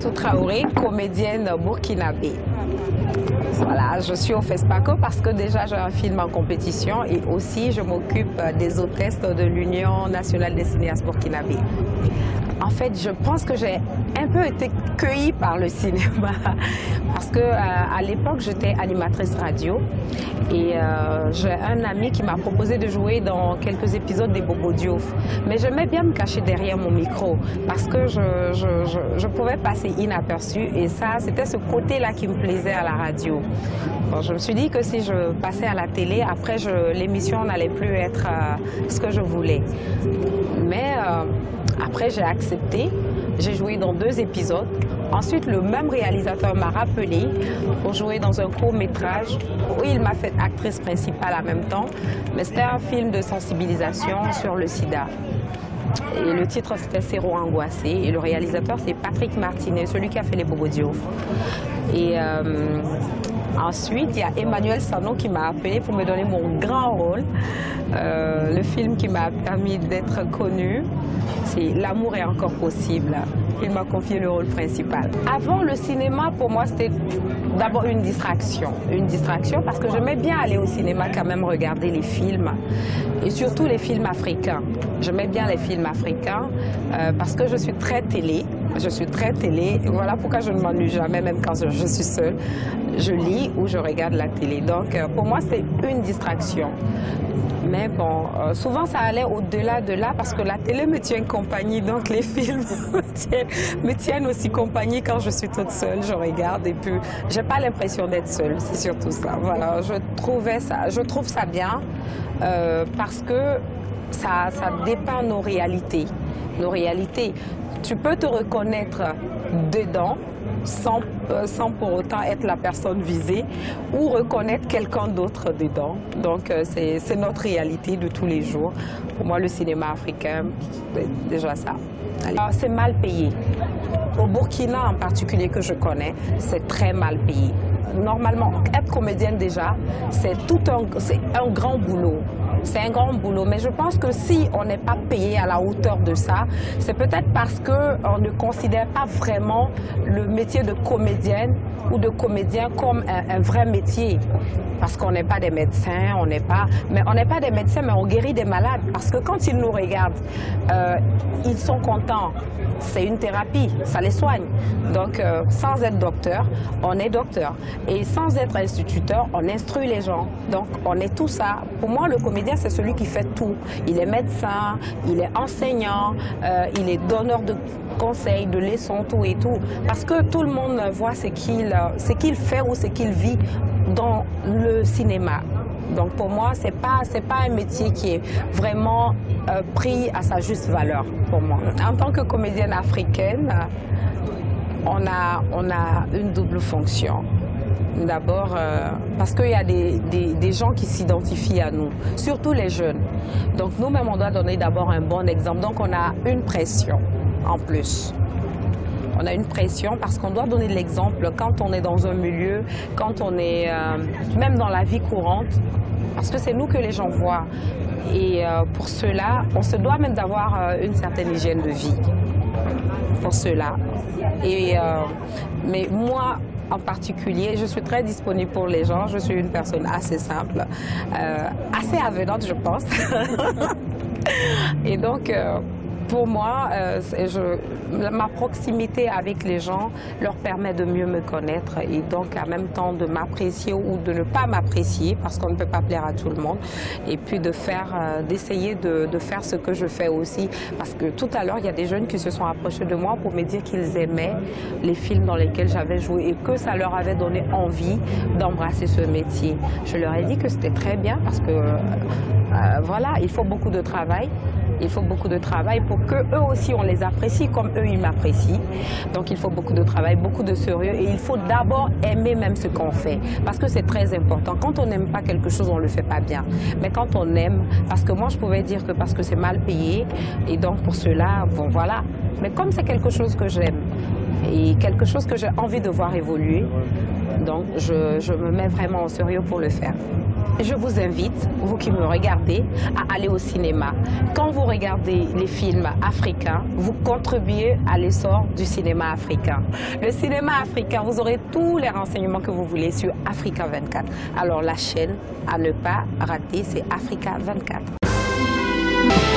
Nafissatou Traoré, comédienne burkinabé. Voilà, je suis au FESPACO parce que déjà j'ai un film en compétition et aussi je m'occupe des hôtesses de l'Union nationale des cinéastes burkinabés. En fait, je pense que j'ai un peu été cueillie par le cinéma parce que à l'époque j'étais animatrice radio et j'ai un ami qui m'a proposé de jouer dans quelques épisodes des Bobo Diouf. Mais j'aimais bien me cacher derrière mon micro parce que je pouvais passer inaperçu et ça, c'était ce côté-là qui me plaisait à la radio. Bon, je me suis dit que si je passais à la télé, après l'émission n'allait plus être ce que je voulais. Mais après j'ai accepté, j'ai joué dans 2 épisodes. Ensuite, le même réalisateur m'a rappelé pour jouer dans un court-métrage où il m'a fait actrice principale en même temps. Mais c'était un film de sensibilisation sur le sida. Et le titre c'était Séro angoissé et le réalisateur c'est Patrick Martinet, celui qui a fait les Bobo Diouf. Et ensuite, il y a Emmanuel Sano qui m'a appelé pour me donner mon grand rôle. Le film qui m'a permis d'être connue, c'est L'amour est encore possible. Il m'a confié le rôle principal. Avant, le cinéma, pour moi, c'était d'abord une distraction. Une distraction parce que j'aimais bien aller au cinéma quand même regarder les films. Et surtout les films africains. J'aimais bien les films africains parce que je suis très télé. Je suis très télé. Voilà pourquoi je ne m'ennuie jamais, même quand je suis seule. Je lis ou je regarde la télé. Donc, pour moi, c'est une distraction. Mais bon, souvent ça allait au-delà de là parce que la télé me tient compagnie, donc les films me tiennent aussi compagnie quand je suis toute seule, je regarde et puis j'ai pas l'impression d'être seule, c'est surtout ça. Voilà, je trouve ça bien parce que ça dépeint nos réalités. Nos réalités. Tu peux te reconnaître dedans sans pour autant être la personne visée ou reconnaître quelqu'un d'autre dedans. Donc c'est notre réalité de tous les jours. Pour moi, le cinéma africain, c'est déjà ça. C'est mal payé. Au Burkina en particulier que je connais, c'est très mal payé. Normalement, être comédienne déjà, c'est un grand boulot. C'est un grand boulot, mais je pense que si on n'est pas payé à la hauteur de ça, c'est peut-être parce qu'on ne considère pas vraiment le métier de comédienne ou de comédien comme un vrai métier. Parce qu'on n'est pas des médecins, on n'est pas des médecins, mais on guérit des malades. Parce que quand ils nous regardent, ils sont contents. C'est une thérapie, ça les soigne. Donc, sans être docteur, on est docteur. Et sans être instituteur, on instruit les gens. Donc, on est tout ça. Pour moi, le comédien, c'est celui qui fait tout. Il est médecin, il est enseignant, il est donneur de conseils, de leçons, tout et tout. Parce que tout le monde voit ce qu'il fait ou ce qu'il vit dans le cinéma. Donc pour moi, c'est pas un métier qui est vraiment pris à sa juste valeur pour moi. En tant que comédienne africaine, on a une double fonction. D'abord, parce qu'il y a des gens qui s'identifient à nous, surtout les jeunes. Donc nous-mêmes, on doit donner d'abord un bon exemple. Donc on a une pression en plus. On a une pression parce qu'on doit donner de l'exemple quand on est dans un milieu, quand on est même dans la vie courante, parce que c'est nous que les gens voient. Et pour cela, on se doit même d'avoir une certaine hygiène de vie. Pour cela. Mais moi, en particulier, je suis très disponible pour les gens. Je suis une personne assez simple, assez avenante, je pense. Et donc, pour moi, ma proximité avec les gens leur permet de mieux me connaître et donc en même temps de m'apprécier ou de ne pas m'apprécier parce qu'on ne peut pas plaire à tout le monde et puis d'essayer de faire ce que je fais aussi parce que tout à l'heure il y a des jeunes qui se sont approchés de moi pour me dire qu'ils aimaient les films dans lesquels j'avais joué et que ça leur avait donné envie d'embrasser ce métier. Je leur ai dit que c'était très bien parce que voilà, il faut beaucoup de travail. Il faut beaucoup de travail pour qu'eux aussi on les apprécie comme eux ils m'apprécient. Donc il faut beaucoup de travail, beaucoup de sérieux et il faut d'abord aimer même ce qu'on fait parce que c'est très important. Quand on n'aime pas quelque chose, on ne le fait pas bien. Mais quand on aime, parce que moi je pouvais dire que parce que c'est mal payé et donc pour cela, bon voilà. Mais comme c'est quelque chose que j'aime et quelque chose que j'ai envie de voir évoluer, donc je me mets vraiment au sérieux pour le faire. Je vous invite, vous qui me regardez, à aller au cinéma. Quand vous regardez les films africains, vous contribuez à l'essor du cinéma africain. Le cinéma africain, vous aurez tous les renseignements que vous voulez sur Africa 24. Alors la chaîne à ne pas rater, c'est Africa 24.